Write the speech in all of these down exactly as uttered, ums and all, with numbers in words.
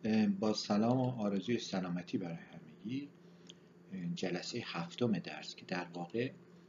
با سلام و آرزوی سلامتی برای همگی. جلسه هفتم درس که در واقع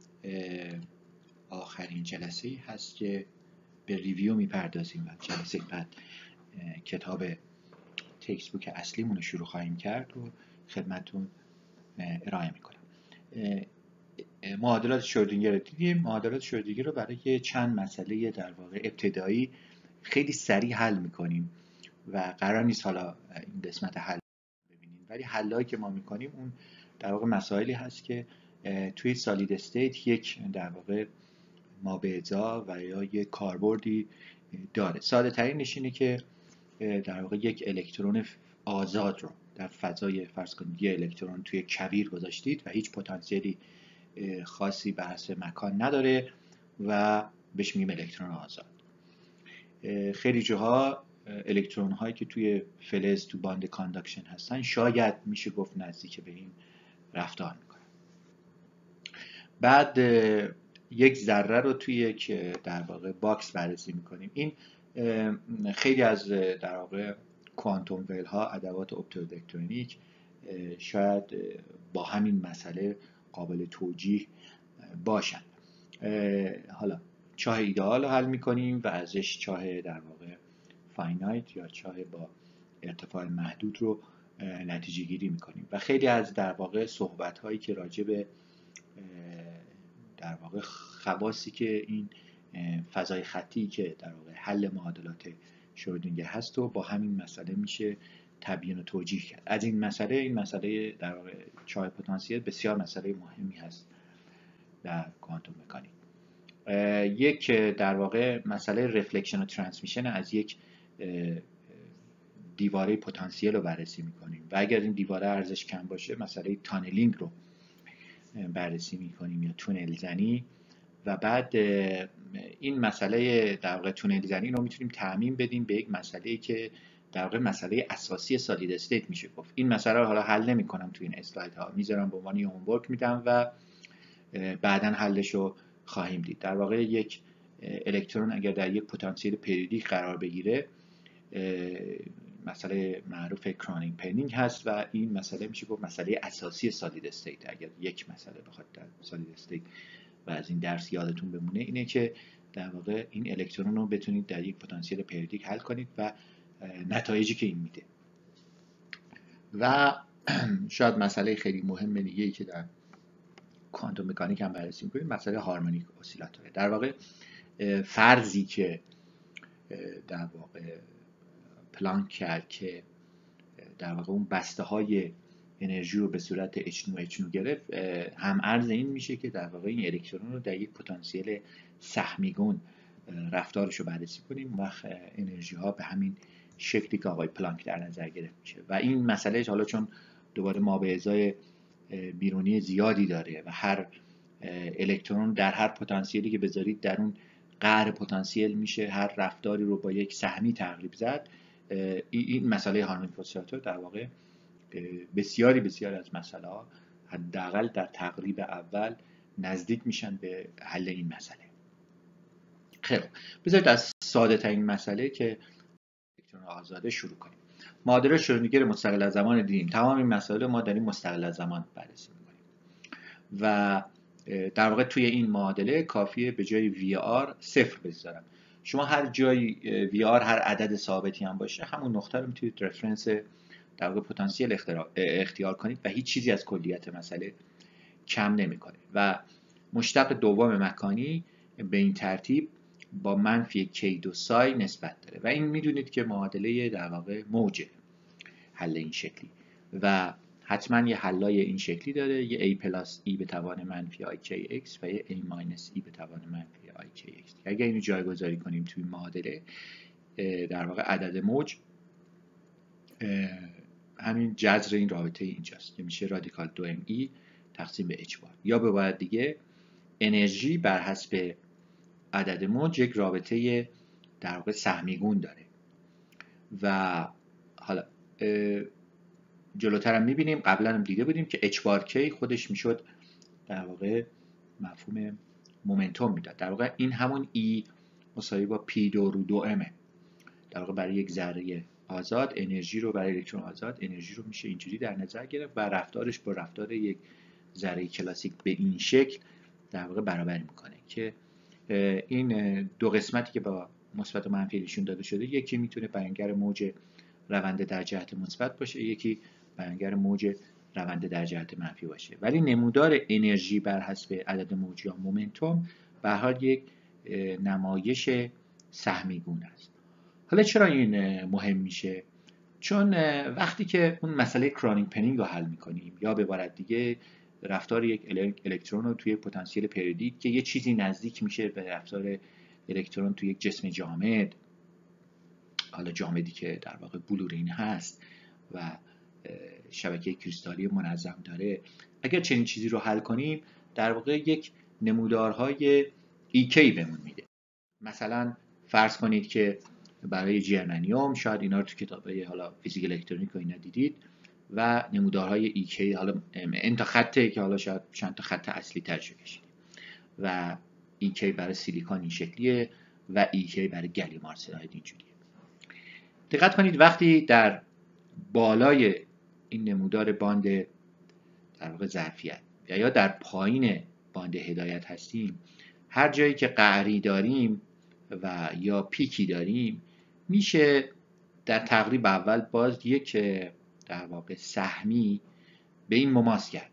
آخرین جلسه هست که به ریویو میپردازیم و جلسه بعد کتاب تکست بوک اصلیمون رو شروع خواهیم کرد و خدمتون ارائه میکنم. معادلات شرودینگر رو دیدیم. معادلات شرودینگر رو برای چند مسئله در واقع ابتدایی خیلی سریع حل میکنیم و قرار نیست حالا این قسمت حل ببینیم، ولی حلایی که ما میکنیم اون در واقع مسائلی هست که توی سالید استیت یک در واقع مابعضا و یا یک کاربردی داره. ساده ترینش اینه که در واقع یک الکترون آزاد رو در فضای فرض کنید یه الکترون توی کویر گذاشتید و هیچ پتانسیلی خاصی به حسب مکان نداره و بهش میگیم الکترون آزاد. خیلی جاها الکترون هایی که توی فلز تو باند کانداکشن هستن شاید میشه گفت نزدیک به این رفتار میکنن. بعد یک ذره رو توی یک در واقع باکس بررسی میکنیم. این خیلی از در واقع کوانتوم ویل ها، ادوات اپتوالکترونیک شاید با همین مسئله قابل توجیه باشن. حالا چاه ایدئال رو حل میکنیم و ازش چاه در واقع فاینایت یا چاه با ارتفاع محدود رو نتیجه گیری میکنیم و خیلی از در واقع صحبت هایی که راجع به در واقع خواصی که این فضای خطی که در واقع حل معادلات شرودینگر هست و با همین مسئله میشه تبیین و توجیه کرد. از این مسئله این مسئله در واقع چاه پتانسیل بسیار مسئله مهمی هست در کوانتوم مکانیک. یک در واقع مسئله رفلکشن و ترانسمیشن از یک دیواره پتانسیل رو بررسی میکنیم و اگر این دیواره ارزش کم باشه مسئله تانلینگ رو بررسی میکنیم یا تونل زنی و بعد این مسئله در واقع تونل زنی رو میتونیم تعمیم بدیم به یک مسئله که در واقع مسئله اساسی سالید استیت میشه گفت. این مسئله رو حالا حل نمیکنم تو این اسلاید ها، میذارم به عنوان یه هومورک میدم و بعداً حلش رو خواهیم دید. در واقع یک الکترون اگر در یک پتانسیل پریودیک قرار بگیره مسئله معروف کرانینگ پنینگ هست و این مسئله میشه گفت مسئله اساسی سالید استیت. اگر یک مسئله بخواد در سالید استیت و از این درس یادتون بمونه اینه که در واقع این الکترون رو بتونید در یک پتانسیل پریودیک حل کنید و نتایجی که این میده. و شاید مسئله خیلی مهم دیگه ای که در کوانتوم مکانیک هم بررسی می‌کنیم مسئله هارمونیک اسیلاتوره. در واقع فرضی که در واقع پلانک کرد که در واقع اون بسته های انرژی رو به صورت اچ نو اچ نو گرفت، هم عرض این میشه که در واقع این الکترون رو در یک پتانسیل سهمیگون رفتارش رو بررسی کنیم و انرژی ها به همین شکلی که آقای پلانک در نظر گرفت میشه. و این مسئله حالا چون دوباره مابعضای بیرونی زیادی داره و هر الکترون در هر پتانسیلی که بذارید در اون قعر پتانسیل میشه هر رفتاری رو با یک سهمی تقریب زد. این مسئله هارمونیک اسیلاتور در واقع بسیاری بسیار از مسئله ها حداقل در تقریب اول نزدیک میشن به حل این مسئله. خیلی بذارید از ساده ترین مسئله که الکترون آزاده شروع کنیم. معادلات شرودینگر مستقل از زمان دیدیم. تمام این مسائل ما داریم مستقل از زمان بررسی می‌کنیم و در واقع توی این معادله کافیه به جای وی آر صفر بذارم. شما هر جای وی آر هر عدد ثابتی هم باشه همون نقطه رو میتونید رفرنس در واقع پتانسیل اختیار کنید و هیچ چیزی از کلیت مسئله کم نمی‌کنه. و مشتق دوم مکانی به این ترتیب با منفی کی دو سای نسبت داره و این میدونید که معادله در واقع موجه حل این شکلی و حتما یه حلای این شکلی داره، یه a پلاس e به توان منفی آی کی ایکس و یه a ماینس e به توان منفی آی کی ایکس. اگر اینو جایگذاری کنیم توی معادله در واقع عدد موج همین جذر این رابطه اینجاست که میشه رادیکال دو ام ای تقسیم به h بار، یا به عبارت دیگه انرژی بر حسب عدد موج یک رابطه در واقع سهمیگون داره. و حالا جلوتر هم میبینیم، قبلا هم دیده بودیم که h بار k خودش میشد در واقع مفهوم مومنتوم میداد. در واقع این همون E مساوی با پی دو رو دو امه در واقع برای یک ذره آزاد انرژی رو برای الکترون آزاد انرژی رو میشه اینجوری در نظر گرفت و رفتارش با رفتار یک ذره کلاسیک به این شکل در واقع برابری میکنه که این دو قسمتی که با مثبت و منفی نشون داده شده، یکی میتونه بیانگر موج رونده در جهت مثبت باشه، یکی بیانگر موج رونده در جهت منفی باشه، ولی نمودار انرژی بر حسب عدد موج یا مومنتوم به هر حال یک نمایش سهمیگون است. حالا چرا این مهم میشه؟ چون وقتی که اون مسئله کرانینگ پنینگ رو حل میکنیم، یا به عبارت دیگه رفتار یک الکترون رو توی پتانسیل پریودیک که یه چیزی نزدیک میشه به رفتار الکترون توی یک جسم جامد، حالا جامدی که در واقع بلورین هست و شبکه کریستالی منظم داره، اگر چنین چیزی رو حل کنیم در واقع یک نمودارهای ایکی بهمون میده. مثلا فرض کنید که برای جرمنیوم، شاید اینا رو تو کتابه حالا فیزیک الکترونیک و اینا دیدید، و نمودارهای ایکی حالا این تا خطه که حالا شاید چند تا خط اصلی ترش کشید، و ایکی برای سیلیکون این شکلیه و ایکی برای گلیوم آرسناید اینجوریه. دقت کنید وقتی در بالای این نمودار باند در واقع ظرفیت یا یا در پایین باند هدایت هستیم، هر جایی که قعری داریم و یا پیکی داریم میشه در تقریب اول باز یک در واقع سهمی به این مماس کرد.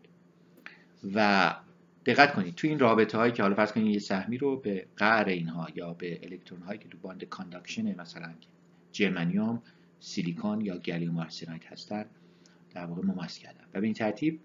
و دقت کنید تو این رابطه هایی که حالا فرض کنید یه سهمی رو به قعر اینها یا به الکترون هایی که تو باند کانداکشن مثلا جرمانیوم، سیلیکون یا گلیوم آرسناید هستن در واقع مماس کردن و به این ترتیب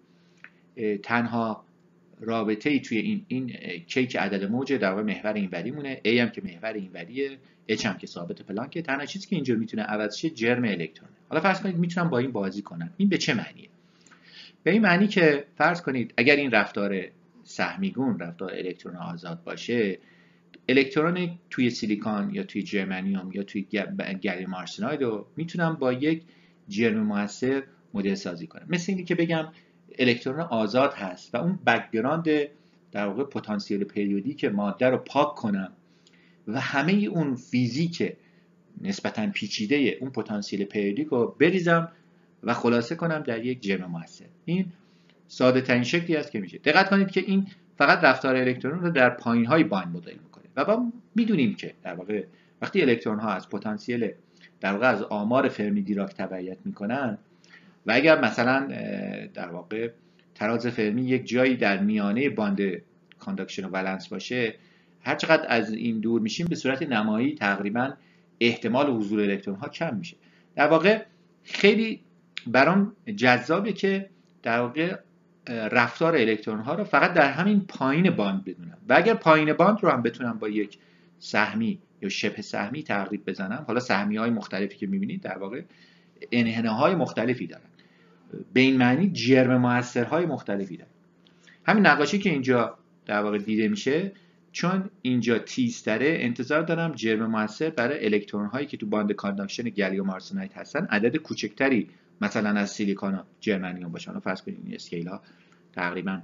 تنها رابطه ای توی این این کی که عدد موج در واقع محور اینوری مونه، A هم که محور اینوریه، H هم که ثابت پلانکه، تنها چیزی که اینجا میتونه عوض شه جرم الکترونه. حالا فرض کنید میتونم با این بازی کنم. این به چه معنیه؟ به این معنی که فرض کنید اگر این رفتار سهمیگون رفتار الکترون آزاد باشه، الکترون توی سیلیکون یا توی جرمانیوم یا توی گلیوم آرسناید رو میتونم با یک جرم موثر مدل سازی کنم. مثل اینی که بگم الکترون آزاد هست و اون بک‌گراند در واقع پتانسیل پریودیک ماده رو پاک کنم و همه اون فیزیک نسبتاً پیچیده اون پتانسیل پریودیک رو بریزم و خلاصه کنم در یک جرم موثر. این ساده ترین شکلی است که میشه. دقت کنید که این فقط رفتار الکترون رو در پایین های باند مدل میکنه و ما میدونیم که در واقع وقتی الکترون ها از پتانسیل در واقع از آمار فرمی دیراک تبعیت میکنن و اگر مثلا در واقع تراز فرمی یک جایی در میانه باند کانداکشن و ولنس باشه، هر چقدر از این دور میشیم به صورت نمایی تقریبا احتمال حضور الکترون ها کم میشه. در واقع خیلی برام جذابه که در واقع رفتار الکترون ها رو فقط در همین پایین باند بدونم و اگر پایین باند رو هم بتونم با یک سهمی یا شبه سهمی تقریب بزنم، حالا سهمی های مختلفی که میبینید در واقع انحناهای مختلفی دارن، به این معنی جرم موثرهای مختلفی دارن. همین نقاشی که اینجا در واقع دیده میشه، چون اینجا تیزتره انتظار دارم جرم موثر برای الکترون هایی که تو باند کانداکشن گلیوم آرسناید هستن عدد کوچکتری مثلا از سیلیکون و جرمانیوم باشن. فرض کنید این اسکیل ها تقریبا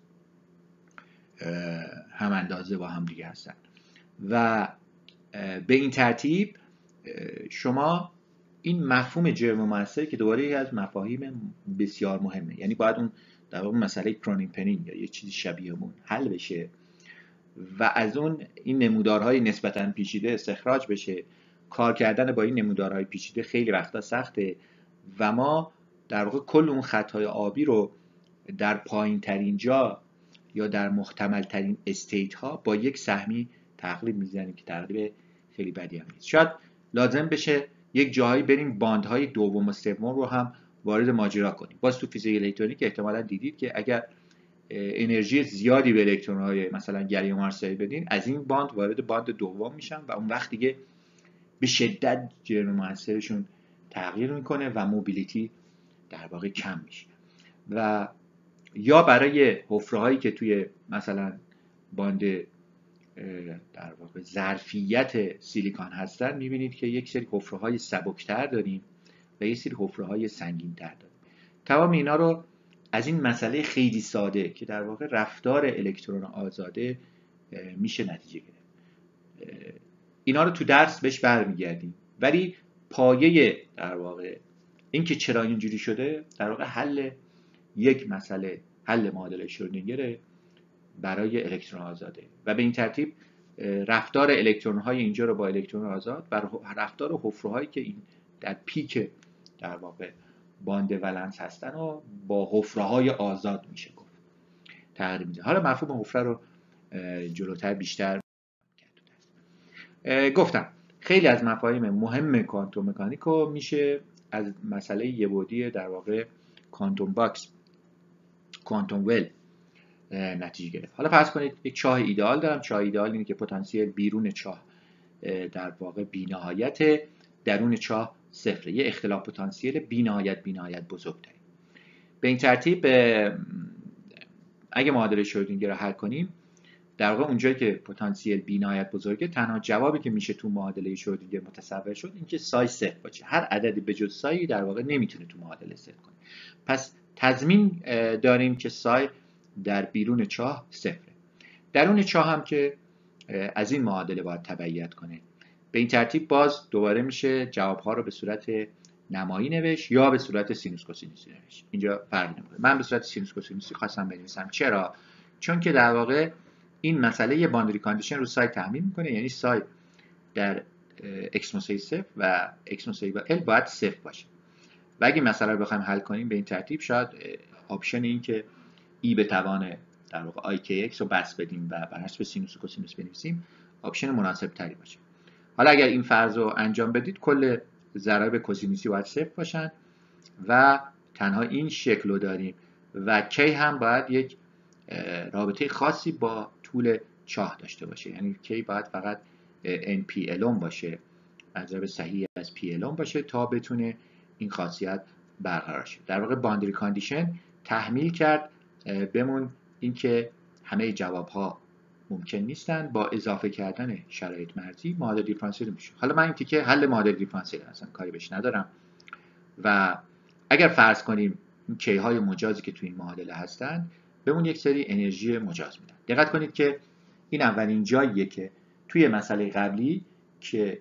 هم اندازه با هم دیگه هستن و به این ترتیب شما این مفهوم جرم موثر که دوباره یکی از مفاهیم بسیار مهمه، یعنی باید اون در واقع مسئله کرانینگ پنینگ یا یه چیزی شبیه اون حل بشه و از اون این نمودارهای نسبتاً پیچیده استخراج بشه. کار کردن با این نمودارهای پیچیده خیلی وقتا سخته و ما در واقع کل اون خطهای آبی رو در پایین ترین جا یا در محتمل ترین استیت ها با یک سهمی تقریب میزنیم که تقریب خیلی بدی هم نیست. شاید لازم بشه یک جایی بریم باندهای دوم و سوم رو هم وارد ماجرا کنیم. باز تو فیزیک الکترونیک احتمالاً دیدید که اگر انرژی زیادی به الکترون‌های مثلا گلیوم آرسناید بدین، از این باند وارد باند دوم میشن و اون وقت دیگه به شدت جرم موثرشون تغییر میکنه و موبیلیتی در واقع کم میشه. و یا برای حفره‌هایی که توی مثلا باند در واقع ظرفیت سیلیکون هستن، میبینید که یک سری حفره‌های سبکتر داریم و یک سری حفره‌های سنگین‌تر داریم. تمام اینا رو از این مسئله خیلی ساده که در واقع رفتار الکترون آزاده میشه نتیجه گرفت. اینا رو تو درس بهش برمیگردیم، ولی پایه در واقع اینکه چرا اینجوری شده در واقع حل یک مسئله، حل معادله شرودینگر برای الکترون آزاده و به این ترتیب رفتار الکترون های اینجا رو با الکترون آزاد و رفتار حفره هایی که این در پیک در واقع باند ولنس هستن و با حفره های آزاد میشه گفت تغییر میده. حالا مفهوم حفره رو جلوتر بیشتر گفتم. خیلی از مفاهیم مهم کوانتوم مکانیک رو میشه از مسئله یه بعدی در واقع کوانتوم باکس، کوانتوم ول نتیجه گرفت. حالا فرض کنید یک چاه ایدئال دارم. چاه ایدئال اینه که پتانسیل بیرون چاه در واقع بی‌نهایت، درون چاه صفره. یه اختلاف پتانسیل بی‌نهایت بی‌نهایت بزرگ داریم. به این ترتیب اگه معادله شرودینگر رو حل کنیم در واقع اونجایی که پتانسیل بی‌نهایت بزرگه، تنها جوابی که میشه تو معادله شرودینگر متصور شد این که سای صفر باشه. هر عددی به جز سای در واقع نمیتونه تو معادله صفر کنه. پس تضمین داریم که سای در بیرون چاه صفره. درون چاه هم که از این معادله باید تبعیت کنه. به این ترتیب باز دوباره میشه جوابها رو به صورت نمایی نوشت یا به صورت سینوس کوسینوسی نوشت. اینجا فرق نمیکنه. من به صورت سینوس کوسینوسی خواستم بنویسم. چرا؟ چون که در واقع این مسئله یه باندری کاندیشن رو سای تحمیل میکنه، یعنی سای در x مساوی صفر و x مساوی با l باید صفر باشه. و اگه مسئله رو بخوایم حل کنیم به این ترتیب شاید آپشن این که ای به توان در واقع آی کی ایکس رو بس بدیم و بر حسب سینوس و کوسینوس بنویسیم آپشن مناسب تری باشه. حالا اگر این فرض رو انجام بدید کل ضرایب کوسینوسی باید صفر باشن و تنها این شکل رو داریم و کی هم باید یک رابطه خاصی با طول چاه داشته باشه، یعنی کی باید فقط ان پی الون باشه، مضرب صحیح از پی الون باشه تا بتونه این خاصیت برقرار شه. در واقع باندری کاندیشن تحمیل کرد بمون اینکه همه جوابها ممکن نیستن، با اضافه کردن شرایط مرزی معادله دیفرانسیل میشه. حالا من این تیکه حل معادله دیفرانسیل اصلا کاری بهش ندارم و اگر فرض کنیم این کی های مجازی که توی این معادله هستن بهمون یک سری انرژی مجاز میدن. دقت کنید که این اولین جاییه که توی مسئله قبلی که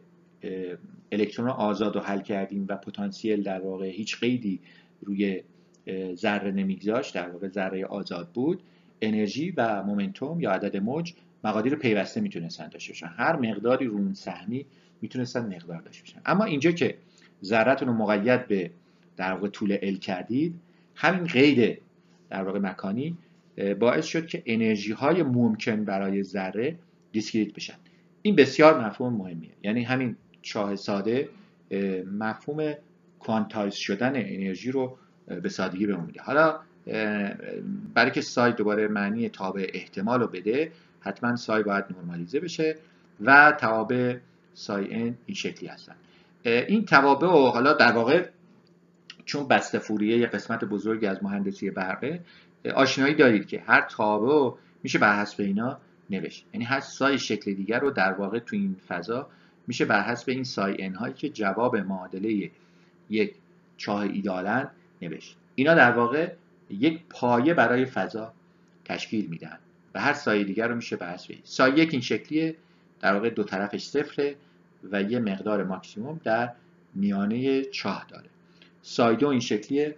الکترون آزاد رو حل کردیم و پتانسیل در واقع هیچ قیدی روی ذره نمیگذاشت، در واقع ذره آزاد بود، انرژی و مومنتوم یا عدد موج مقادیر پیوسته میتونستن داشته باشن، هر مقداری رو سهمی میتونستن مقدار داشته باشن. اما اینجا که ذره‌تون رو مقید به در واقع طول ال کردید، همین قید در واقع مکانی باعث شد که انرژی های ممکن برای ذره دیسکریت بشن. این بسیار مفهوم مهمیه، یعنی همین چاه ساده مفهوم کوانتایز شدن انرژی رو به سادگی بهمون میده. حالا برای که سای دوباره معنی تابع احتمال رو بده، حتما سای باید نرمالیزه بشه و توابع سای ان این شکلی هستن. این توابع رو حالا در واقع چون بسته فوریه یه قسمت بزرگی از مهندسی برقه، آشنایی دارید که هر تابع رو میشه بر حسب اینا نوشت، یعنی هر سای شکل دیگر رو در واقع تو این فضا میشه بر حسب این سای ان هایی که جواب معادله یک چاه ایدالن نوشت. اینا در واقع یک پایه برای فضا تشکیل میدن و هر سایه دیگر رو میشه بر حسب سایه یک این شکلیه، در واقع دو طرفش صفره و یه مقدار ماکسیموم در میانه چاه داره. سای دو این شکلیه،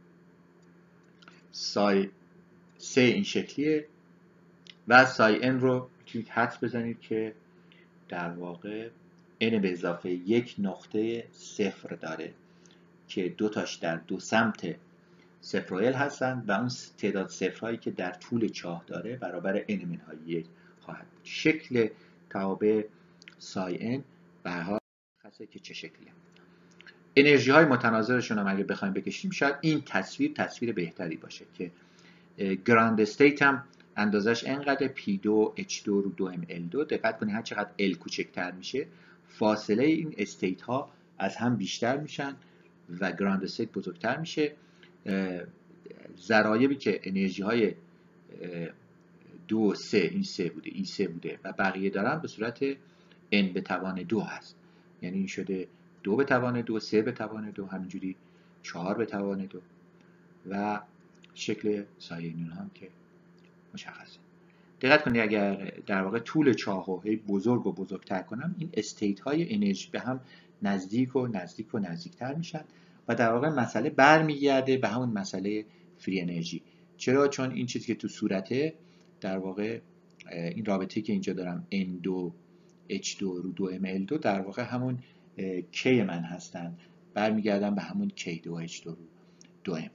سای سه این شکلیه و سای ان رو میتونید حدس بزنید که در واقع n به اضافه یک نقطه صفر داره که دو تاش در دو سمت صفر و ال هستن و اون تعداد صفرهایی که در طول چاه داره برابر n منهای یک خواهد بود. شکل توابع سای n به هر حال مشخصه که چه شکلیه. انرژی های متناظرشون هم اگه بخوایم بکشیم شاید این تصویر تصویر بهتری باشه که گراند استیت هم اندازش انقدر پی دو اچ دو رو دو ام ال دو. دقت کنید هر چقدر ال کوچکتر میشه فاصله این استیت ها از هم بیشتر میشن و گراند استیت بزرگتر میشه. ضرایبی که انرژی های دو و سه، این سه بوده ای سه بوده و بقیه دارن به صورت n به توان دو هست، یعنی این شده دو به توان دو، سه به توان دو، همینجوری چهار به توان دو و شکل سایه این هم که مشخصه. دقت کنید اگر در واقع طول چاهو بزرگ و بزرگتر کنم این استیت های انرژی به هم نزدیک و نزدیک و نزدیکتر میشن و در واقع مسئله برمیگرده به همون مسئله فری انرژی. چرا؟ چون این چیزی که تو صورته در واقع این رابطه‌ای که اینجا دارم ان دو اچ دو رو دو ام ال دو در واقع همون K من هستن، برمیگردن به همون کی دو اچ دو رو دو ام.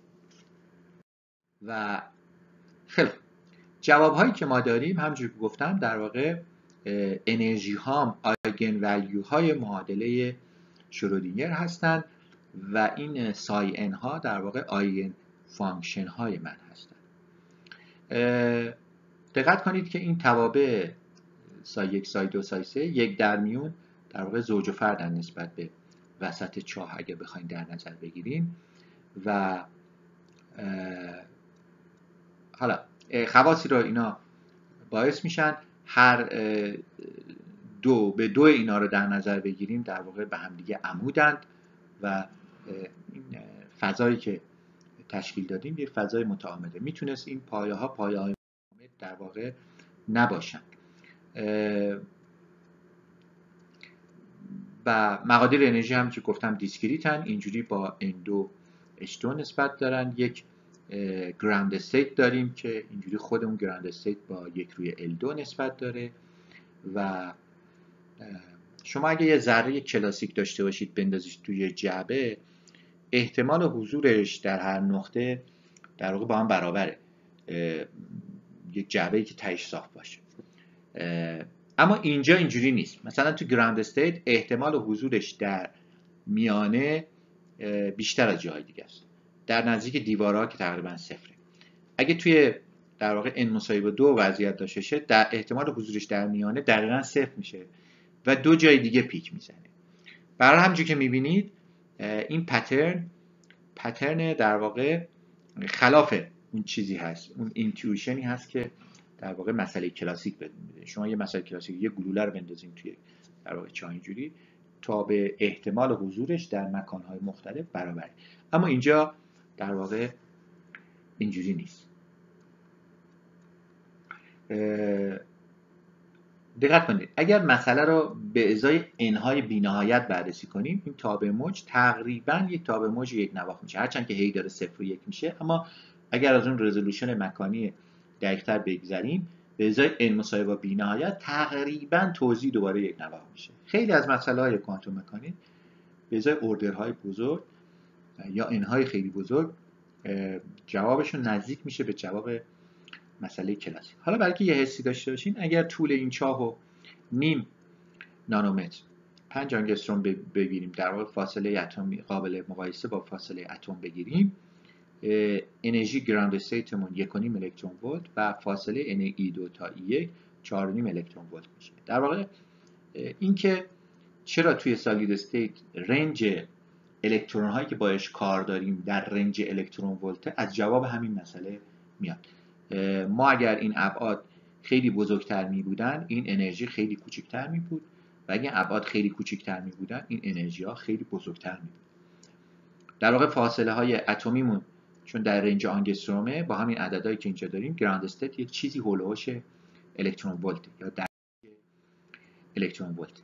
و خیلی جواب هایی که ما داریم همونجوری که گفتم در واقع انرژی ها آیگن ولیو های معادله شرودینگر هستند و این سای ان ها در واقع آیگن فانکشن های من هستند. دقت کنید که این توابع سای یک، سای دو، سای سه یک در میون در واقع زوج و فردن نسبت به وسط چاه اگه بخوایم در نظر بگیریم و حالا خواصی رو اینا باعث میشن هر دو به دو اینا رو در نظر بگیریم در واقع به هم دیگه عمودند و این فضایی که تشکیل دادیم یک فضای متعامده. میتونست این پایه ها پایه های متعامد در واقع نباشن و مقادیر انرژی هم که گفتم دیسکریتن، اینجوری با ان دو اچ دو نسبت دارن. یک گراند استیت داریم که اینجوری خودمون گراند استیت با یک روی ال دو نسبت داره و شما اگه یه ذره کلاسیک داشته باشید بندازید توی جعبه، احتمال حضورش در هر نقطه در واقع با هم برابره، یک جعبه‌ای که تهش صاف باشه. اما اینجا اینجوری نیست. مثلا تو گراند استیت احتمال حضورش در میانه بیشتر از جاهای دیگه است، در نزدیک دیوارها که تقریبا صفره. اگه توی در واقع n مساوی دو وضعیت داشته شه، در احتمال حضورش در میانه دقیقاً صفر میشه و دو جای دیگه پیک میزنه. برای همونجوری که میبینید این پترن پترن در واقع خلاف اون چیزی هست، اون اینتیویشنی هست که در واقع مسئله کلاسیک بهتون میده. شما یه مسئله کلاسیک یه گلوله رو بندازین توی در واقع چاه اینجوری تا به احتمال حضورش در مکان‌های مختلف برابره. اما اینجا در واقع اینجوری نیست. دقت کنید اگر مسئله رو به ازای انهای بی‌نهایت بررسی کنیم، این تابع موج تقریبا یک تابع موج یک نواخت میشه، هرچند که هی داره صفر و یک میشه. اما اگر از اون رزولوشن مکانی دقیق‌تر بگذریم، به ازای n مساوی با بی‌نهایت تقریبا توزیع دوباره یک نواخت میشه. خیلی از مسائل کوانتوم مکانیک به ازای اوردرهای بزرگ یا انهای خیلی بزرگ جوابشون نزدیک میشه به جواب مسئله کلاسیک. حالا برای که یه حسی داشته باشین، اگر طول این چاهو نیم نانومتر پنج آنگستروم بگیریم، در واقع فاصله اتمی قابل مقایسه با فاصله اتم بگیریم، انرژی گراند استیتمون یک و نیم الکترون ولت و فاصله ان ای دو تا ای یک چهار و نیم الکترون ولت میشه. در واقع این که چرا توی سالید استیت رنج الکترون هایی که باش کار داریم در رنج الکترون ولت، از جواب همین مسئله میاد. ما اگر این ابعاد خیلی بزرگتر می بودن، این انرژی خیلی کوچکتر می بود و اگر ابعاد خیلی کوچکتر می بودن، این انرژی ها خیلی بزرگتر می بود. در واقع فاصله های اتمیمون چون در رنج آنگسترومه، با همین عددهایی که اینجا داریم گراند استیت یک چیزی هولوش الکترون ولت یا در الکترون ولت.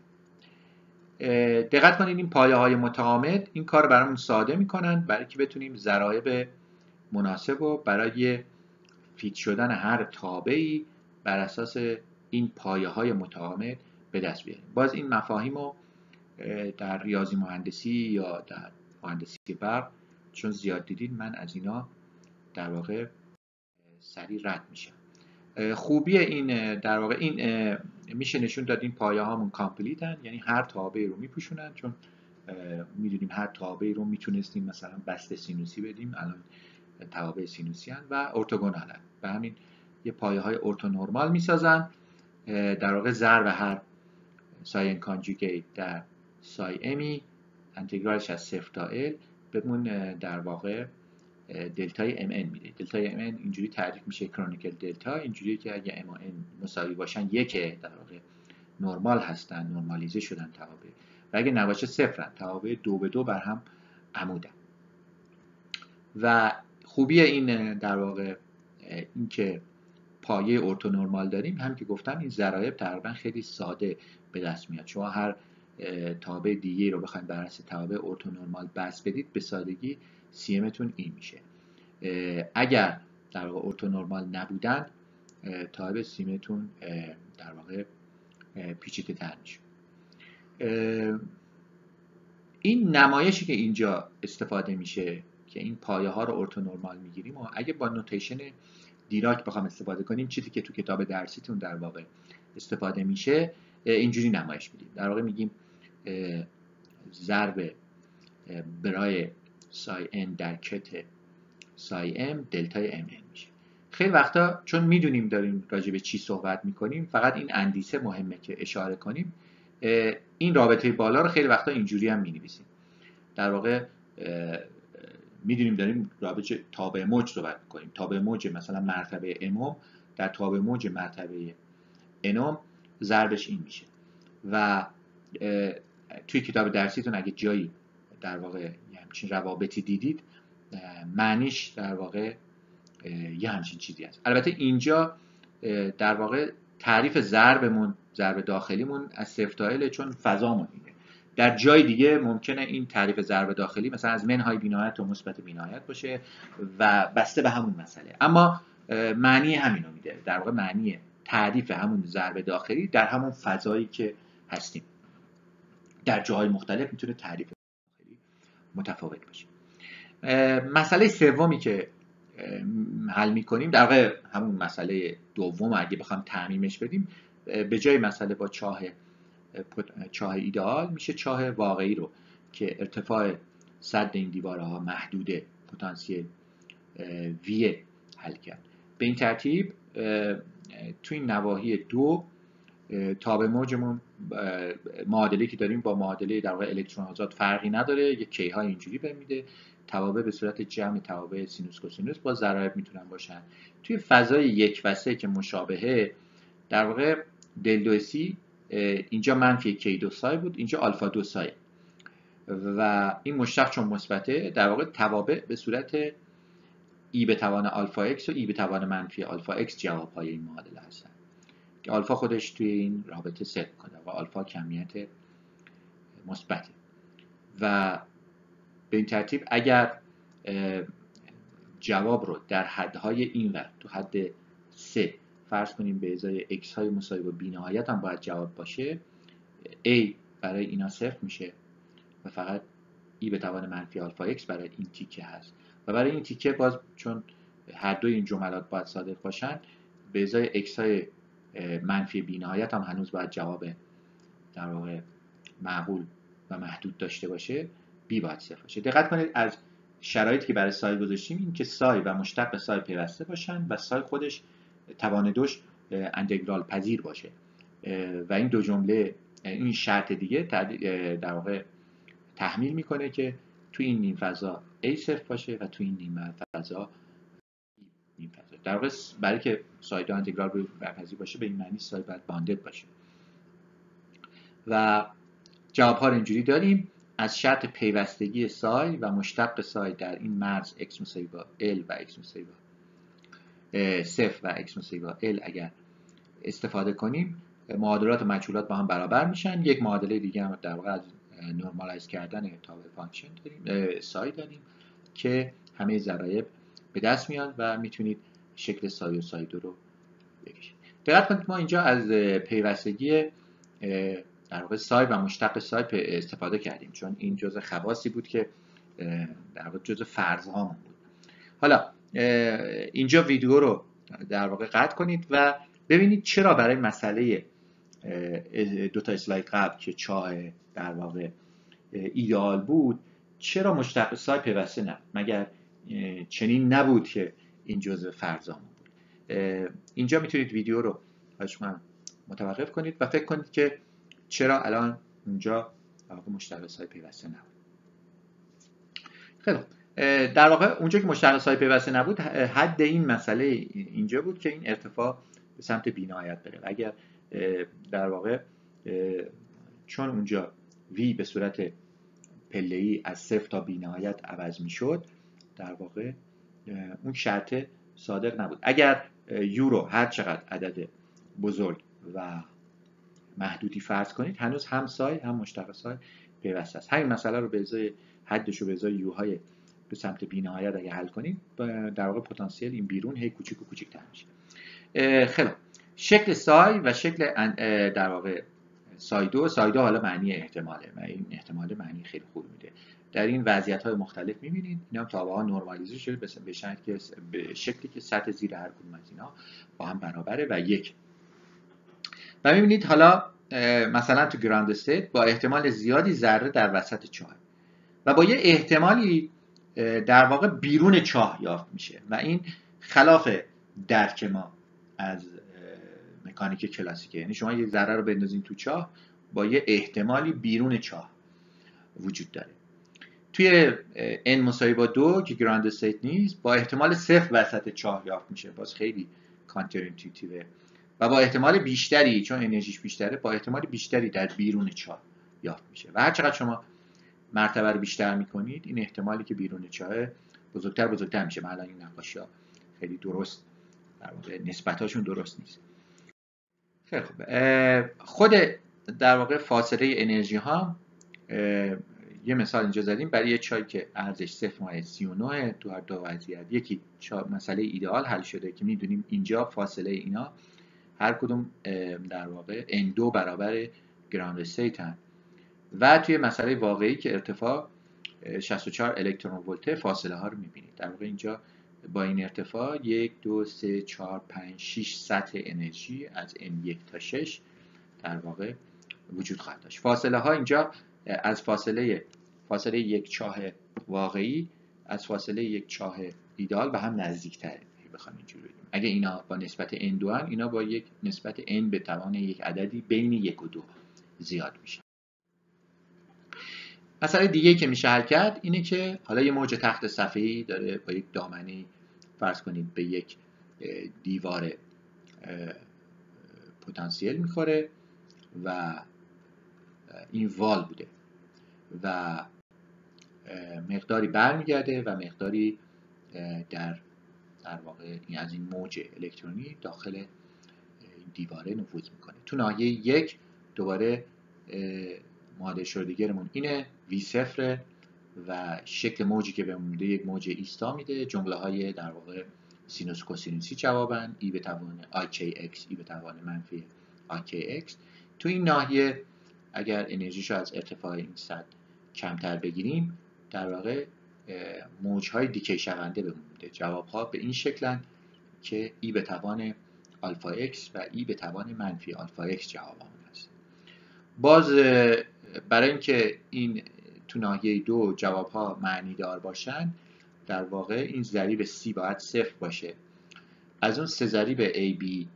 دقت کنید این پایه های متعامد این کار برامون ساده میکنن برای که بتونیم ضرایب مناسب و برای فیت شدن هر تابعی بر اساس این پایه های متعامد به دست بیاریم. باز این مفاهیم رو در ریاضی مهندسی یا در مهندسی برق چون زیاد دیدید، من از اینا در واقع سریع رد میشم. خوبی این در واقع این میشه نشون داد این پایه هامون کامپلیتن، یعنی هر تابعی رو میپوشونن، چون میدونیم هر تابعی رو میتونستیم مثلا بسته سینوسی بدیم، الان توابع سینوسی هن و ارتوگونالن، به همین یه پایه های ارتونورمال میسازن. در واقع ضرب هر ساین کانجوگیت در سای امی انتگرالش از صفر تا ال بهمون در واقع دلتای ام ان میده. دلتای ام ان اینجوری تعریف میشه کرونیکل دلتا، اینجوری که اگه ام و ان مساوی باشن یک در واقع نرمال هستن، نرمالیزه شدن توابع، و اگه نباشه صفرن، توابع دو به دو بر هم عمودن. و خوبی این در واقع این که پایه ارتونورمال داریم، هم که گفتم این ضرایب تقریبا خیلی ساده به دست میاد. شما هر تابع دیگه رو بخواید بر اساس تابع ارتونورمال بس بدید، به سادگی سی ام تون این میشه. اگر در واقع ارتونورمال نبودن، تابع سی ام تون در واقع پیچیده تر میشه. این نمایشی که اینجا استفاده میشه که این پایه ها رو ارتونورمال میگیریم و اگه با نوتیشن دیراک بخوام استفاده کنیم، چیزی که تو کتاب درسیتون در واقع استفاده میشه، اینجوری نمایش میدیم. در واقع میگیم ضرب برای سای ان در کت سای ام دلتای ام ان میشه. خیلی وقتا چون میدونیم داریم راجع به چی صحبت میکنیم، فقط این اندیسه مهمه که اشاره کنیم. این رابطه بالا رو خیلی وقتا اینجوری هم مینویسیم. در واقع میدونیم داریم رابطه تابع موج صحبت میکنیم. تابع موج مثلا مرتبه اموم در تابع موج مرتبه انوم ضربش این میشه. و توی کتاب درسیتون اگه جایی در واقع همچین روابطی دیدید، معنیش در واقع یه همچین چیزی هست. البته اینجا در واقع تعریف ضربمون، ضرب داخلیمون از صفر تا ال، چون فضامون اینه. در جای دیگه ممکنه این تعریف ضرب داخلی مثلا از منهای بینایت تا مثبت بینایت باشه و بسته به همون مسئله، اما معنی همینو میده. در واقع معنی تعریف همون ضرب داخلی در همون فضایی که هستیم. در جاهای مختلف میتونه تعریف داخلی متفاوت باشه. مسئله سومی که حل میکنیم در واقع همون مسئله دوم، اگه بخوام تعمیمش بدیم، به جای مسئله با چاه چاه ایدئال میشه چاه واقعی رو که ارتفاع سد این دیوارها محدوده پتانسیل وی حل کرد. به این ترتیب تو این نواحی دو تابع موجمون معادله که داریم با معادله در واقع الکترون آزاد فرقی نداره، یک کی ها اینجوری بهم میده. توابع به صورت جمع توابع سینوس کوسینوس با ضرایب میتونن باشن. توی فضای یک و سه که مشابهه، در واقع دل دو سی اینجا منفی کی دو سای بود، اینجا آلفا دو سای و این مشتق چون مثبته، در واقع توابع به صورت ای به توان آلفا اکس و ای به توان منفی آلفا اکس جواب های این معادله هستن که آلفا خودش توی این رابطه صفر کنه و آلفا کمیت مثبته. و به این ترتیب اگر جواب رو در حدهای این ور تو حد سه فرض کنیم، به ازای x های مساوی با بی نهایت هم باید جواب باشه، a برای اینا صفر میشه و فقط ای به توان منفی آلفا x برای این تیکه هست. و برای این تیکه باز چون هر دوی این جملات باید صادق باشن، به ازای x های منفی بی نهایت هم هنوز باید جواب در واقع معقول و محدود داشته باشه، بی باید صفر باشه. دقت کنید از شرایطی که برای سای گذاشتیم این که سای و مشتق سای پیوسته باشن و سای خودش توان دوش انتگرال پذیر باشه و این دو جمله، این شرط دیگه در واقع تحمیل میکنه که تو این نیم فضا A صفر باشه و تو این نیم فضا نیم فضا. در واقع برای که سای دو انتگرال برپذیر باشه، به این معنی سای باید باندد باشه. و جواب ها رو اینجوری داریم: از شرط پیوستگی سای و مشتق سای در این مرز x مساوی با L و x مساوی با صفر و x مساوی با L اگر استفاده کنیم، معادلات و مجهولات با هم برابر میشن. یک معادله دیگه هم در واقع از نورمالایز کردن تابع فانکشن داریم، سای داریم که همه ضرایب به دست میاد و میتونید شکل سای و سای دو رو بکشید. دقت کنید ما اینجا از پیوستگی در واقع سای و مشتق سای استفاده کردیم، چون این جزء خواصی بود که در واقع جزء فرض‌هامون بود. حالا اینجا ویدیو رو در واقع قطع کنید و ببینید چرا برای مسئله دو تا اسلاید قبل که چاه در واقع ایدئال بود، چرا مشتق سای پیوسته نبود؟ مگر چنین نبود که این جزء فرض‌هامون بود؟ اینجا میتونید ویدیو رو شما متوقف کنید و فکر کنید که چرا الان اونجا در واقع مشتق سای پیوسته نبود. خیلی در واقع اونجا که مشتق سای پیوسته نبود، حد این مسئله اینجا بود که این ارتفاع به سمت بی‌نهایت بره. و اگر در واقع چون اونجا v به صورت پله‌ای از صفر تا بی‌نهایت عوض میشد، در واقع اون شرط صادق نبود. اگر u رو هر چقدر عدد بزرگ و محدودی فرض کنید هنوز هم سای هم مشتق سای پیوسته است. همین مسئله رو به ازای حدش رو به ازای یوهای به سمت بی‌نهایت اگه حل کنید در واقع پتانسیل این بیرون هی کوچیک و کوچیک‌تر میشه. خیلی شکل سای و شکل در واقع سای دو سای دو حالا معنی احتماله و این احتمال معنی خیلی خوب میده. در این وضعیت‌های مختلف می‌بینید اینا هم تابع‌ها نرمالیزه شده به شکلی که به شکلی که سطح زیر هر کدوم از اینا با هم برابره و یک. و می‌بینید حالا مثلا تو گراند استیت با احتمال زیادی ذره در وسط چاه و با یه احتمالی در واقع بیرون چاه یافت میشه و این خلاف درک ما از مکانیک کلاسیکه. یعنی شما یه ذره رو بندازین تو چاه با یه احتمالی بیرون چاه وجود داره. توی n مساوی با دو که گراند استیت نیست با احتمال صفر وسط چاه یافت میشه. باز خیلی کانتر اینتویتیوه و با احتمال بیشتری چون انرژیش بیشتره با احتمال بیشتری در بیرون چاه یافت میشه و هر چقدر شما مرتبه رو بیشتر میکنید این احتمالی که بیرون چاه بزرگتر بزرگتر میشه. مثلا این نقاشی‌ها خیلی درست در واقع نسبتاشون درست نیست. خیلی خوب. خود در واقع فاصله انرژی ها یه مثال اینجا زدیم برای یه چای که ارزش صفر ممیز سی و نه تو هر دو وضعیت. یکی مسئله ایدئال حل شده که میدونیم اینجا فاصله اینا هر کدوم در واقع ان دو برابر گراند استیت هست و توی مسئله واقعی که ارتفاع شصت و چهار الکترون ولت فاصله ها رو میبینید. در واقع اینجا با این ارتفاع یک دو سه چهار پنج شش سطح انرژی از ان یک تا شش در واقع وجود خواهد داشت. فاصله ها اینجا از فاصله فاصله یک چاه واقعی از فاصله یک چاه ایدئال به هم نزدیک‌تره بخوام اینجوری بگیم. اگه اینا با نسبت ان دو ان اینا با یک نسبت n به توان یک عددی بین یک و دو زیاد میشه. مسئله دیگه که میشه حل کرد اینه که حالا یه موج تخت صفحه‌ای داره با یک دامنه فرض کنید به یک دیوار پتانسیل میخوره و این وال بوده و مقداری برمیگرده و مقداری در در واقع این از این موج الکترونی داخل دیواره نفوذ میکنه. تو ناحیه یک دوباره معادل شدگرمون اینه وی صفر و شکل موجی که بهمون میده یک موج ایستا میده. جمله های در واقع سینوس کوسینوسی جوابن ای به توان آی کی ایکس ای به توان منفی آی کی ایکس. تو این ناحیه اگر انرژیشو از ارتفاع این سطح کمتر بگیریم در واقع موج‌های دیکی شونده بهمون میده. جواب‌ها به این شکلن که ای به توان آلفا ایکس و ای به توان منفی آلفا ایکس جوابمون هست. باز برای اینکه این تو ناحیه دو جواب‌ها معنی دار باشن در واقع این ضریب C باید صفر باشه. از اون سه ضریب ای بی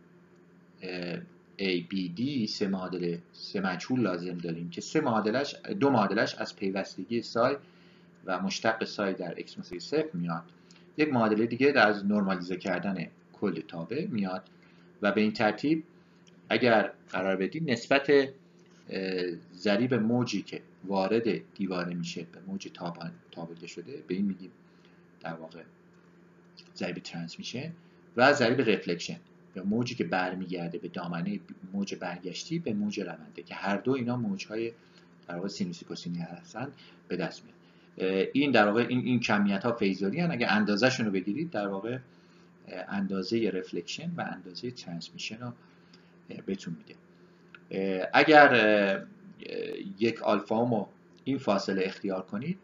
ای بی دی سه معادله سه مجهول لازم داریم که سه معادلش دو معادلش از پیوستگی سای و مشتق سای در x مساوی صفر میاد. یک معادله دیگه در از نرمالیزه کردن کل تابع میاد و به این ترتیب اگر قرار بدید نسبت ضریب موجی که وارد دیواره میشه به موج تابیده شده به این میگیم در واقع ضریب ترانسمیشن و ضریب رفلکشن یا موجی که برمیگرده به دامنه موج برگشتی به موج رونده که هر دو اینا موج‌های در واقع سینوسی کوسینی هستن به دست میاد. این در واقع این این کمیت‌ها فیزوری ان. اگه اندازه‌شون رو بگیرید در واقع اندازه رفلکشن و اندازه ترانسمیشن رو بهتون میده. اگر یک آلفا اومو این فاصله اختیار کنید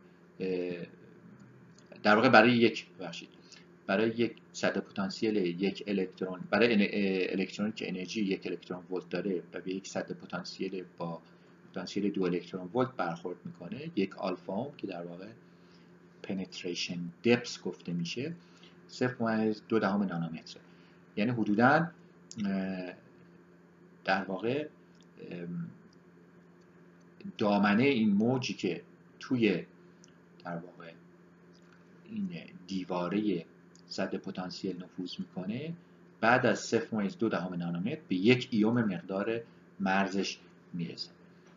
در واقع برای یک بخشید برای یک سطح پتانسیل یک الکترون برای الکترونی که انرژی یک الکترون ولت داره و به یک سطح پتانسیل با پتانسیل دو الکترون ولت برخورد میکنه یک آلفا اوم که در واقع penetration depth گفته میشه صفر ممیز دو دهم نانومتره. یعنی حدوداً در واقع دامنه این موجی که توی در واقع این دیواره سد پتانسیل نفوذ میکنه بعد از صفر ممیز دو دهم نانومتر به یک ایوم مقدار مرزش میرسه.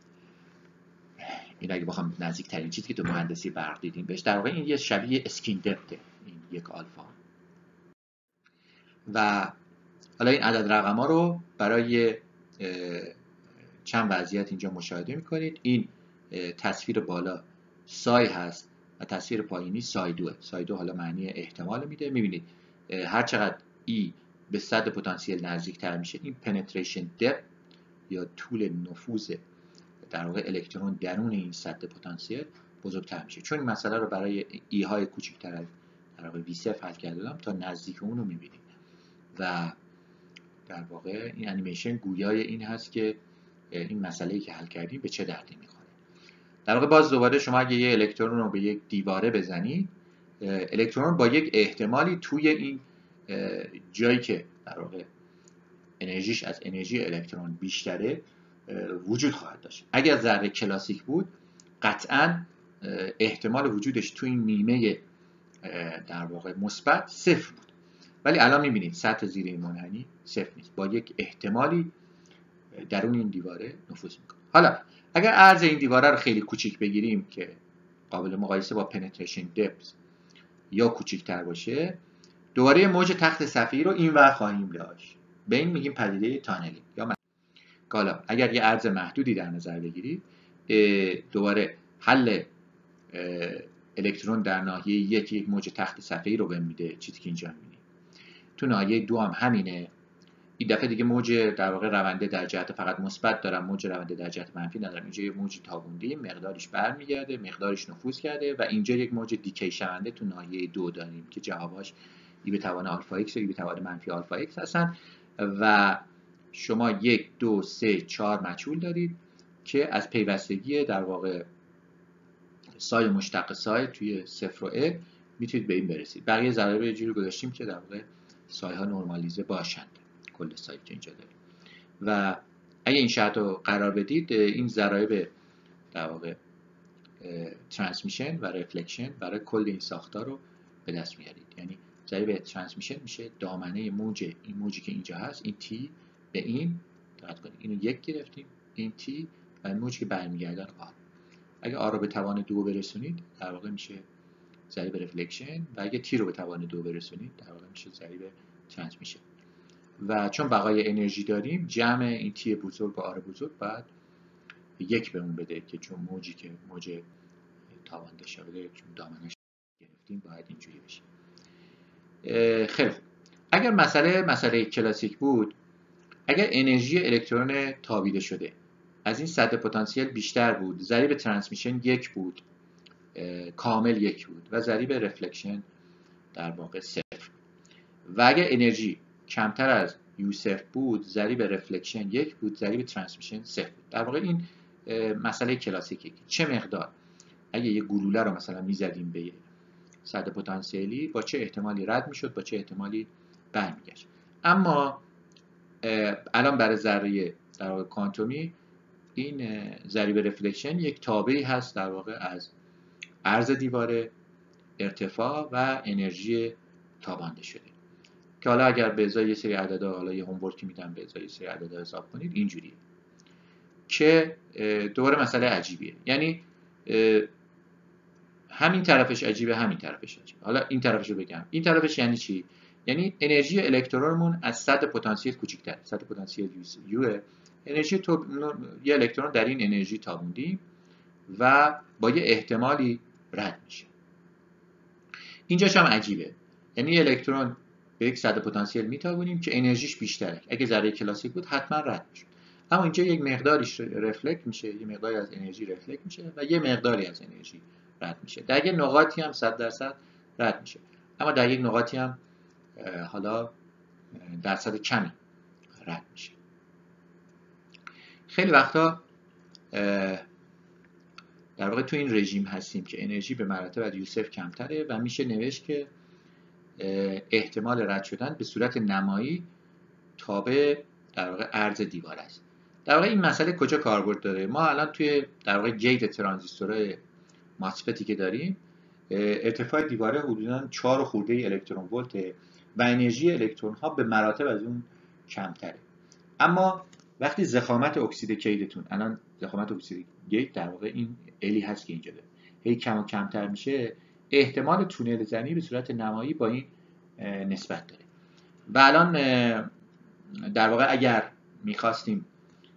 این اگه بخوام نزدیک ترین چیزی که تو مهندسی برق دیدیم بهش در واقع این یه شبیه اسکین دپته این یک آلفا. و حالا این عدد رقم ها رو برای چند وضعیت اینجا مشاهده میکنید. این تصویر بالا سای هست و تصویر پایینی سای دوه. سای دو حالا معنی احتمال میده. میبینید هر چقدر ای به سد پتانسیل نزدیکتر میشه، این penetration depth یا طول نفوذ در واقع الکترون درون این سد پتانسیل بزرگتر میشه. چون این مسئله رو برای ای های کوچکتر از در واقع وی صفر حل کردم تا نزدیک اون رو میبینید و در واقع این انیمیشن گویای این هست که این مسئله‌ای که حل کردیم به چه دردی میخوره. در واقع باز دوباره شما اگه یه الکترون رو به یک دیواره بزنید، الکترون با یک احتمالی توی این جایی که در واقع انرژیش از انرژی الکترون بیشتره وجود خواهد داشت. اگر ذره کلاسیک بود قطعاً احتمال وجودش توی این نیمه در واقع مثبت صفر بود، ولی الان میبینید سطح زیر این منحنی صفر نیست، با یک احتمالی درون این دیواره نفوذ میکنه. حالا اگر عرض این دیواره رو خیلی کوچیک بگیریم که قابل مقایسه با penetration depth یا کوچیک‌تر باشه، دوباره موج تخت صفحه‌ای رو اینور خواهیم داشت. به این میگیم پدیده تانلینگ. یا حالا اگر یه عرض محدودی در نظر بگیرید، دوباره حل الکترون در ناحیه یک یک موج تخت صفحه‌ای رو بهم میده، چیزی که اینجا میبینید. تو ناحیه دو هم همینه. این دفعه دیگه موج در واقع رونده در جهت فقط مثبت دارم، موج رونده در جهت منفی ندارم. اینجا یه موج تابونده، مقدارش برمیگرده، مقدارش نفوذ کرده و اینجا یک موج دیکی شونده تو ناحیه دو داریم که جواباش ای به توان آلفا ایکس و ای به توان منفی آلفا ایکس هستن و شما یک دو سه چهار مجهول دارید که از پیوستگی در واقع سای مشتق سای توی صفر و ا میتونید به این برسید. بقیه ضرایب یه جوری گذاشتیم که در واقع سایه ها نرمالیزه باشند، کل سایه که اینجا داریم. و اگه این شرط رو قرار بدید، این ضرایب در واقع ترانسمیشن و رفلکشن برای کل این ساختار رو به دست میارید. یعنی ضریب ترانسمیشن میشه دامنه موج، این موجی که اینجا هست، این تی به این دقت کنید، اینو یک گرفتیم، این تی و این موجی که برمیگردن آر. اگه آر رو به توان دو برسونید در واقع میشه ضریب رفلکشن و اگه تی رو به توان دو برسونید در واقع میشه ضریب ترانسمیشن. و چون بقای انرژی داریم، جمع این تی بزرگ و آر بزرگ باید یک بهمون بده که چون موجی که موج تاوان داشته بده، چون دامنش گرفتیم باید اینجوری بشه. خیلی خوب. اگر مسئله مسئله کلاسیک بود، اگر انرژی الکترون تابیده شده از این سطح پتانسیل بیشتر بود، ضریب ترانسمیشن یک بود، کامل یک بود و ضریب رفلکشن در واقع صفر. و اگر انرژی کمتر از یو صفر بود، ضریب رفلکشن یک بود، ضریب ترانسمیشن صفر بود. در واقع این مسئله کلاسیکی چه مقدار اگه یه گلوله رو مثلا میزدیم به سطح پتانسیلی با چه احتمالی رد میشد، با چه احتمالی برمیگشت. اما الان برای ذره در واقع کوانتومی این ضریب رفلکشن یک تابعی هست در واقع از عرض دیواره، ارتفاع و انرژی تابانده شده که حالا اگر به ازای یه سری عددا، حالا یه هومورکی میدم به ازای یه سری عددا حساب کنید، اینجوریه که دوباره مسئله عجیبیه. یعنی همین طرفش عجیبه، همین طرفش عجیبه. حالا این طرفش رو بگم. این طرفش یعنی چی؟ یعنی انرژی الکترونمون از سطح پتانسیل کوچیک‌تره. سطح پتانسیل یو انرژی تو یه الکترون در این انرژی تابوندیم و با یه احتمالی رد میشه. اینجاش هم عجیبه. یعنی الکترون به یک سطح پتانسیل میتابونیم که انرژیش بیشتره. اگه ذره کلاسیک بود حتما رد میشه. اما اینجا یک مقداریش رفلکت میشه، یه مقداری از انرژی رفلکت میشه و یه مقداری از انرژی رد میشه. در یک نقاطی هم صد درصد رد میشه. اما در یک نقاطی هم حالا درصد کمی رد میشه. خیلی وقتا در واقع تو این رژیم هستیم که انرژی به مراتب از یو صفر کمتره و میشه نوشت که احتمال رد شدن به صورت نمایی تابع در واقع عرض دیوار است. در واقع این مسئله کجا کاربرد داره؟ ما الان توی در واقع گیت ترانزیستورهای ماسفتی که داریم، ارتفاع دیواره حدوداً چهار خورده الکترون ولت و انرژی الکترون ها به مراتب از اون کمتره. اما وقتی ضخامت اکسید کیدتون، الان ضخامت اکسید گیت در واقع این الی هست که اینجا داره، هی کم و کمتر میشه، احتمال تونل زنی به صورت نمایی با این نسبت داره. و الان در واقع اگر میخواستیم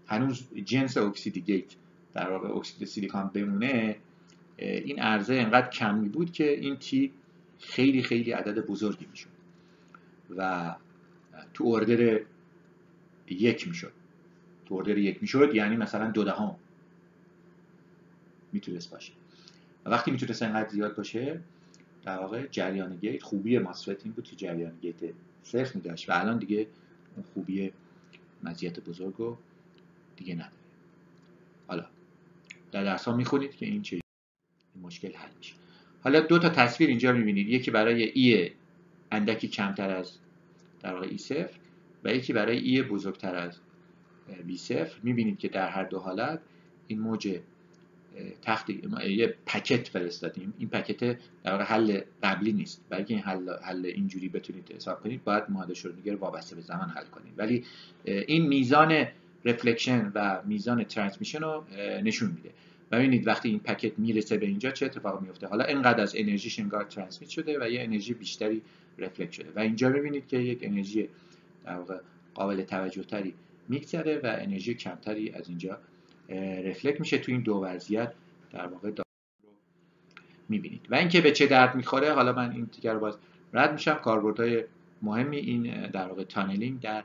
هنوز جنس اکسید گیت در واقع اکسید سیلیکون بمونه، این عرضه انقدر کمی بود که این تی خیلی خیلی عدد بزرگی میشد و تو اردر یک میشد. تو اردر یک میشد یعنی مثلا دو دهم میتونست باشه. و وقتی میتونست انقدر زیاد باشه در واقع جریان گیت، خوبی ماسفت این بود که جریان گیت صفر میداشت و الان دیگه اون خوبی مزیت بزرگ رو دیگه نداره. حالا در درس ها میخونید که این چه این مشکل حل میشه. حالا دو تا تصویر اینجا میبینید، یکی برای ای اندکی کمتر از در واقع ای صفر و یکی برای ای بزرگتر از وی صفر. میبینید که در هر دو حالت این موج تخت یه پکت فرستادیم. این پکت در واقع حل قبلی نیست، بلکه این حل حل اینجوری بتونید حساب کنید باید معادله شروطیگه رو وابسته به زمان حل کنید، ولی این میزان رفلکشن و میزان ترانسمیشن رو نشون میده. و ببینید وقتی این پکت میرسه به اینجا چه اتفاقی میفته. حالا اینقدر از انرژیش انگار ترانسمیت شده و یه انرژی بیشتری رفلکت شده و اینجا ببینید که یک انرژی در واقع قابل توجه تری میگذره و انرژی کمتری از اینجا رفلکت میشه. تو این دو وضعیت در واقع رو میبینید و اینکه به چه درد میخوره. حالا من این تیکر رو باز رد میشم. کاربردهای مهمی این در واقع تانلینگ در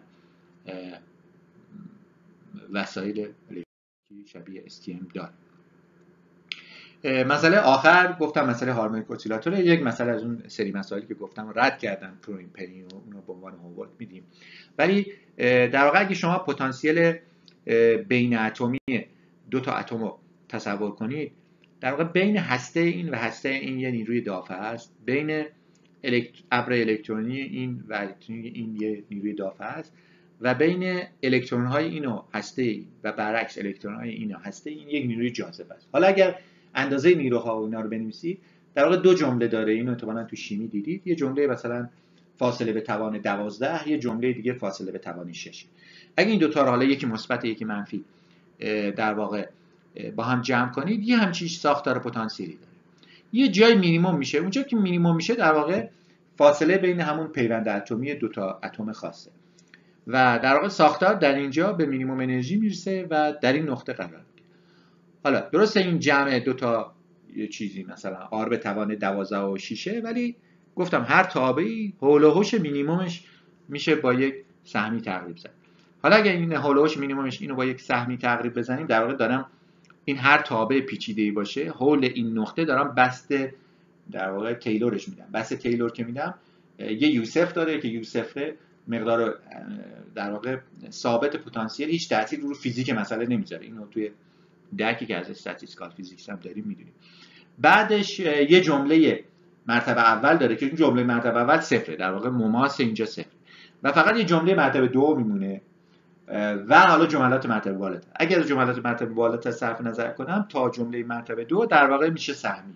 وسایل الکتریکی شبیه اس تی ام داره. مسئله آخر گفتم مسئله هارمونیک اسیلاتور، یک مسئله از اون سری مسائلی که گفتم رد کردم پرو ایمپرینگ و اون رو به عنوان هومورک میدیم. ولی در واقع اگه شما پتانسیل بین اتمی دو تا اتم رو تصور کنید، در واقع بین هسته این و هسته این یه نیروی دافعه است، بین ابر الکترونی این و الکترونی این یه نیروی دافعه است و بین الکترون های این و هسته این و برعکس الکترون های این و هسته این یک نیروی جاذبه است. حالا اگر اندازه نیروها و اینا رو بنویسید، در واقع دو جمله داره. اینو احتمالاً تو شیمی دیدید. یه جمله مثلا فاصله به توان دوازده، یه جمله دیگه فاصله به توان شش. اگه این دو تا رو حالا یکی مثبت یکی منفی در واقع با هم جمع کنید، یه همچین ساختار پتانسیلی داره. یه جای مینیمم میشه. اونجا که مینیمم میشه در واقع فاصله بین همون پیوند اتمی دو تا اتم خاصه و در واقع ساختار در اینجا به مینیمم انرژی میرسه و در این نقطه قرار میگیره. حالا درسته این جمع دو تا یه چیزی مثلا آر به توان دوازده و شش، ولی گفتم هر تابعی حول و حوش مینیممش میشه با یک سهمی تقریب زد. حالا اگه این حول و حوش مینیممش اینو با یک سهمی تقریب بزنیم، در واقع دارم این هر تابع پیچیده‌ای باشه حول این نقطه دارم بست در واقع تیلورش میدم. بست تیلور که میدم یه یوسف داره که یوسف مقدار در واقع ثابت پتانسیل هیچ تأثیری رو فیزیک مسئله نمیذاره. اینو توی درکی که از استاتیستیکال فیزیکس هم داریم میدونیم. بعدش یه جمله مرتبه اول داره که این جمله مرتبه اول صفره، در واقع مماس اینجا صفر و فقط یه جمله مرتبه دو میمونه و حالا جملات مرتبه بالاتر. اگر از جملات مرتبه بالاتر صرف نظر کنم تا جمله مرتبه دو در واقع میشه سهمی.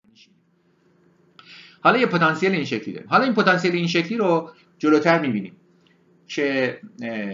حالا یه پتانسیل این شکلی داریم. حالا این پتانسیل این شکلی رو جلوتر میبینیم که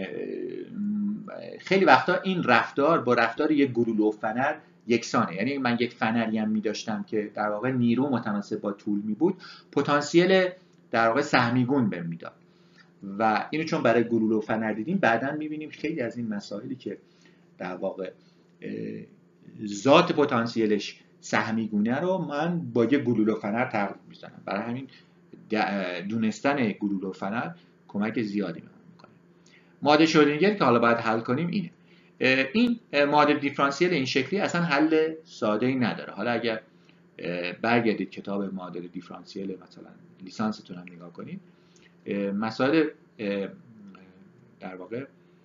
خیلی وقتا این رفتار با رفتار یک گلوله و فنر یکسانه. یعنی من یک فنری هم می‌داشتم که در واقع نیرو متناسب با طول می بود، پتانسیل در واقع سهمیگون بهم میداد و اینو چون برای گلوله و فنر دیدیم بعداً می‌بینیم خیلی از این مسائلی که در واقع ذات پتانسیلش سهمیگونه رو من با یک گلوله و فنر تقریب می‌زنم. برای همین دونستن گلوله و فنر کمک زیادی می‌کنه. معادله شرودینگر که حالا باید حل کنیم اینه. این معادله دیفرانسیل این شکلی اصلا حل ساده‌ای نداره. حالا اگر برگردید کتاب معادله دیفرانسیل مثلا لیسانستون هم نگاه کنید، مسائل در واقع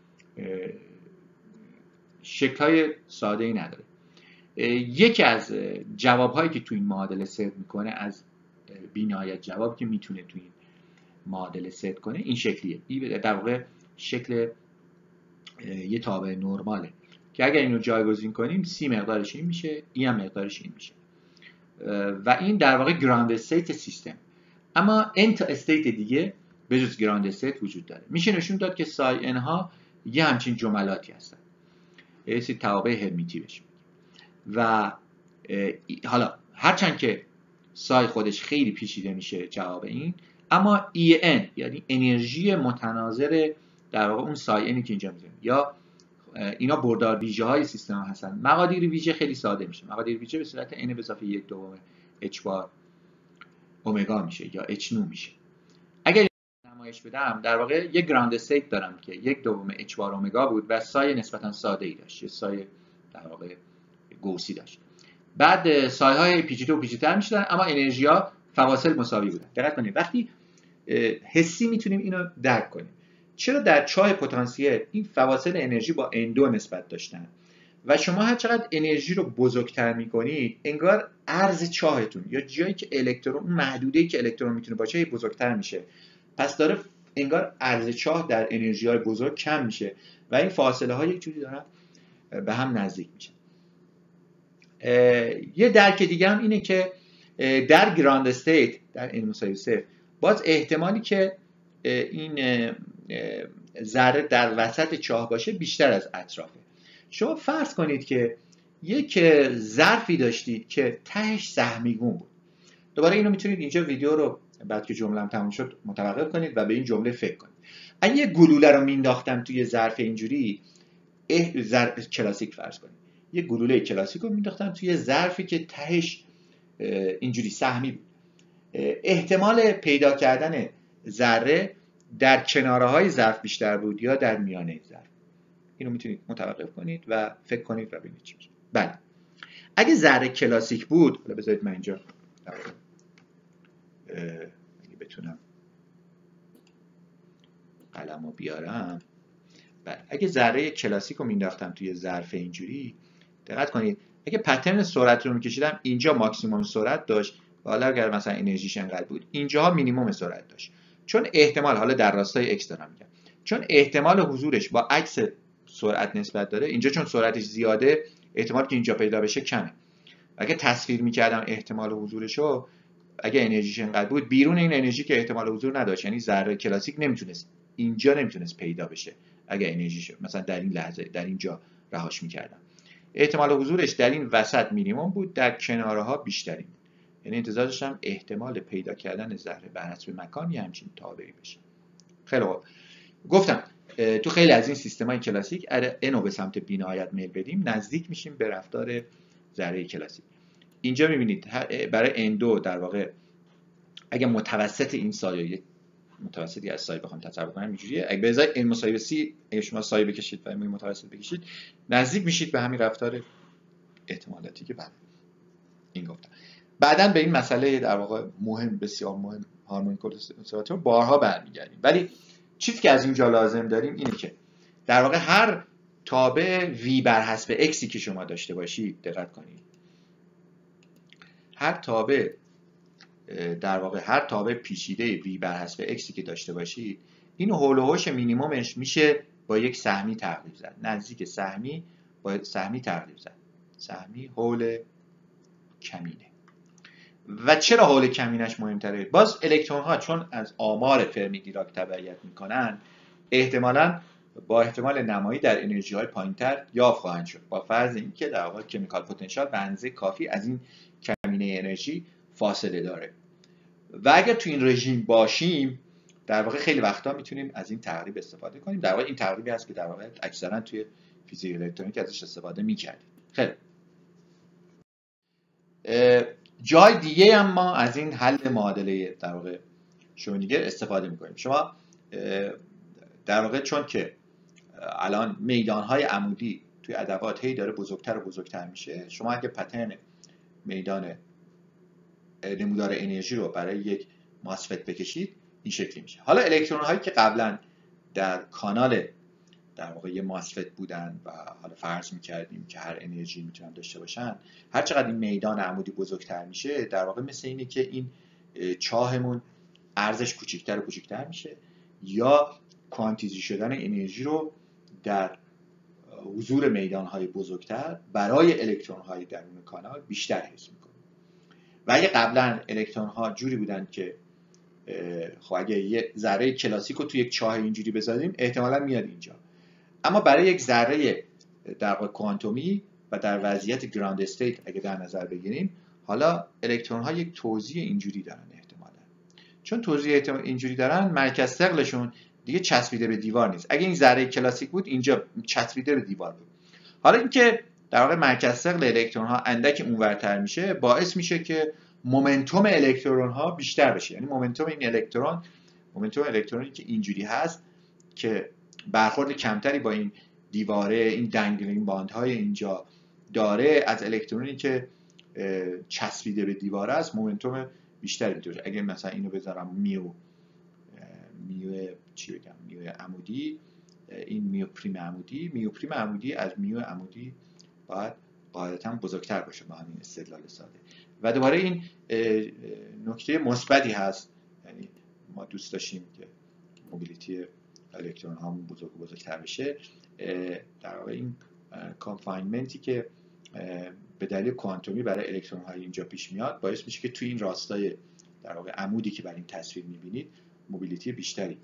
شکل‌های ساده‌ای نداره. یکی از جواب‌هایی که تو این معادله ست میکنه، از بی‌نهایت جواب که میتونه تو این معادله ست کنه، این شکلیه. این در واقع شکل یه تابع نرماله که اگر اینو جایگزین کنیم سی مقدارش این میشه، این هم مقدارش این میشه و این در واقع گراند استیت سیستم. اما ان تا استیت دیگه به جز گراند استیت وجود داره. میشه نشون داد که سای ان ها یه همچین جملاتی هستن، یه سری توابع هرمیتی بشه و حالا هرچند که سای خودش خیلی پیچیده میشه جواب این، اما ای ان یعنی انرژی متناظر در واقع اون سای انی که اینجا میذاریم یا اینا بردار ویژه های سیستم هستن. مقادیر ویژه خیلی ساده میشه. مقادیر ویژه به صورت n به اضافه یک دوم h بار اومگا میشه یا h نو میشه. اگر نمایش بدم در واقع یک گراند استیت دارم که یک دوم h بار اومگا بود و سایه نسبتا ساده ای داشت، سایه در واقع گوسی داشت. بعد سایه های پیچیده و پیچیده‌تر میشدن اما انرژی ها فواصل مساوی بودن. دقت کنید وقتی حسی میتونیم اینو درک کنیم. چرا در چاه پتانسیل این فواصل انرژی با ان دو نسبت داشتن و شما هر چقدر انرژی رو بزرگتر میکنید انگار عرض چاهتون یا جایی که الکترون، اون محدوده‌ای که الکترون میتونه باشه بزرگتر میشه، پس داره انگار عرض چاه در انرژی های بزرگ کم میشه و این فاصله ها یک جوری دارن به هم نزدیک میشه. یه درک دیگه هم اینه که در گراند استیت در n مساوی صفر باز احتمالی که این ذره در وسط چاه باشه بیشتر از اطرافه. شما فرض کنید که یک ظرفی داشتید که تهش سهمیگون بود. دوباره اینو میتونید اینجا ویدیو رو بعد که جمله‌ام تموم شد متوقف کنید و به این جمله فکر کنید. اگه یه گلوله رو مینداختم توی ظرف اینجوری، ظرف کلاسیک فرض کنید، یه گلوله کلاسیک رو مینداختم توی ظرفی که تهش اینجوری سهمی بود، احتمال پیدا کردن ذره در کناره های ظرف بیشتر بود یا در میانه ظرف؟ اینو میتونید متوقف کنید و فکر کنید و ببینید چی میشه. بله، اگه ذره کلاسیک بود، حالا بذارید من اینجا اگه بتونم قلمو بیارم. بله، اگه ذره کلاسیک رو مینداختم توی ظرف اینجوری، دقت کنید اگه پترن سرعت رو میکشیدم اینجا ماکسیموم سرعت داشت و حالا اگر مثلا انرژیش انقدر بود اینجاها مینیمم سرعت داشت. چون احتمال، حالا در راستای ایکس دارم میگم، چون احتمال حضورش با عکس سرعت نسبت داره، اینجا چون سرعتش زیاده احتمال که اینجا پیدا بشه کمه. اگه تصویر میکردم احتمال حضورش رو، اگه انرژیش انقدر بود، بیرون این انرژی که احتمال حضور نداشت، یعنی ذره کلاسیک نمیتونست اینجا نمیتونست پیدا بشه. اگه انرژیش مثلا در این لحظه در اینجا رهاش میکردم، احتمال حضورش در این وسط مینیمم بود، در کناره ها بیشتری بود. یعنی انتظار داشتم احتمال پیدا کردن ذره بر حسب مکان یه همچین تابعی بشه. خیلی خوب. گفتم تو خیلی از این سیستم‌های کلاسیک اگه n رو به سمت بی‌نهایت میل بدیم نزدیک میشیم به رفتار ذره کلاسیک. اینجا می‌بینید برای n دو در واقع اگه متوسط این سایه، متوسطی از سایه بخوام تصور کنم اینجوریه، اگه به ازای n مساوی c اگه شما سایه بکشید و این متوسط بکشید نزدیک میشید به همین رفتار احتمالاتی که بعد این گفتم. بعداً به این مسئله در واقع مهم، بسیار مهم، هارمونیک اسیلاتور بارها برمیگردیم. ولی چیزی که از اینجا لازم داریم اینه که در واقع هر تابع v بر حسب xی که شما داشته باشید، دقت کنید، هر تابع در واقع هر تابع پیچیده v بر حسب xی که داشته باشید، این هول و هوش مینیممش میشه با یک سهمی تقریب زد، نزدیک سهمی با سهمی تقریب زد، سهمی هول کمینه. و چرا هول کمینش مهمتره؟ باز الکترون ها چون از آمار فرمی دیراک تبعیت میکنن، احتمالاً با احتمال نمایی در انرژی های پایینتر یافت خواهند شد، با فرض اینکه در واقع کمیکال پتانسیل به اندازه کافی از این کمینه انرژی فاصله داره. و اگر تو این رژیم باشیم در واقع خیلی وقتا میتونیم از این تقریب استفاده کنیم. در واقع این تقریبی هست که در واقع اکثرا توی فیزیک الکترونیک ازش استفاده میکردیم. خیلی جای دیگه هم ما از این حل معادله در واقع شرودینگر استفاده میکنیم. شما در واقع چون که الان میدانهای عمودی توی ادوات هی داره بزرگتر و بزرگتر میشه، شما اگه پترن میدان نمودار انرژی رو برای یک ماسفت بکشید این شکلی میشه. حالا الکترون هایی که قبلا در کانال در واقع یه ماسفت بودن و حالا فرض میکردیم که هر انرژی میتونن داشته باشن، هر چقدر این میدان عمودی بزرگتر میشه در واقع مثل اینه که این چاهمون ارزش کوچیکتر و کوچیکتر میشه یا کوانتیزی شدن انرژی رو در حضور میدانهای بزرگتر برای الکترونهای درون کانال بیشتر حس میکنه. و اگه قبلا الکترونها جوری بودن که خب اگه یه ذره کلاسیک رو توی یک چاه اینجوری بذاریم احتمالاً میاد اینجا، اما برای یک ذره در واقع کوانتومی و در وضعیت گراند استیت اگه در نظر بگیریم، حالا الکترون ها یک توزیع اینجوری دارن احتمالاً. چون توزیع اینجوری دارن، مرکز ثقلشون دیگه چسبیده به دیوار نیست. اگه این ذره کلاسیک بود اینجا چسبیده به دیوار بود. حالا اینکه در واقع مرکز ثقل الکترون ها اندک اونورتر میشه باعث میشه که مومنتوم الکترون ها بیشتر بشه. یعنی مومنتوم این الکترون، مومنتوم الکترونی که اینجوری هست که برخورد کمتری با این دیواره، این دنگلینگ باندهای اینجا داره، از الکترونی که چسبیده به دیواره است مومنتوم بیشتری میده. اگه مثلا اینو بذارم میو میو چی بگم میو عمودی، این میو پریم عمودی، میو پریم عمودی از میو عمودی باید قاعدتا بزرگتر باشه با همین استدلال ساده. و دوباره این نکته مثبتی هست، یعنی ما دوست داشتیم که موبیلیتی الکترون ها بزرگ بزرگتر بشه. در واقع این کانفاینمنتی که به دلیل کوانتومی برای الکترون های اینجا پیش میاد باعث میشه که توی این راستای در واقع عمودی که برای این تصویر میبینید موبیلیتی بیشتری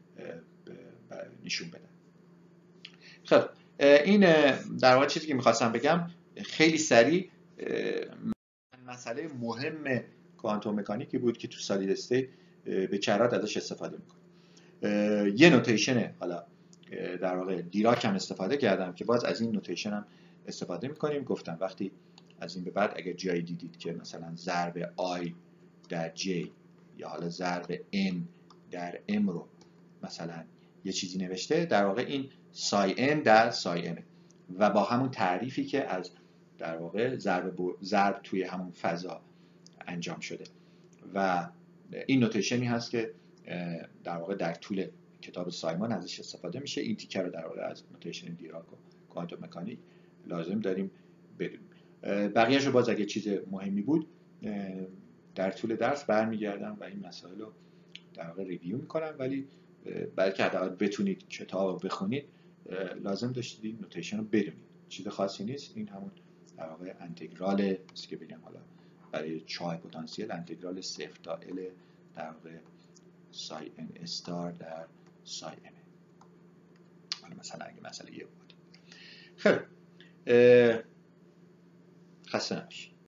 نشون بدن. خب این در واقع چیزی که میخواستم بگم خیلی سریع مسئله مهم کوانتوم مکانیکی بود که تو سالید استیت به کرات ازش استفاده میکنه. یه نوتیشنه، حالا در واقع دیراک هم استفاده کردم که باز از این نوتیشن هم استفاده میکنیم. گفتم وقتی از این به بعد اگر جایی دیدید که مثلا ضرب I در J یا حالا ضرب N در M رو مثلا یه چیزی نوشته، در واقع این سای N در سای M و با همون تعریفی که از در واقع ضرب ضرب توی همون فضا انجام شده. و این نوتیشنی هست که در واقع در طول کتاب سایمون ازش استفاده میشه. این تیکه رو در واقع از نوتیشن دیراک و کوانتوم مکانیک لازم داریم بدونیم. بقیه‌اش رو باز اگه چیز مهمی بود در طول درس برمیگردم و این مسائل رو در واقع ریویو میکنم، ولی بلکه حداقل بتونید کتاب رو بخونید لازم داشتید این نوتیشن رو بدونید. چیز خاصی نیست، این همون در واقع انتگرال است که بگم حالا برای چای پتانسیل انتگرال صفر تا ال در واقع سای ان استار در سای ام. حالا مثلا اگه مسئله یه بود. خب خسته نباشید.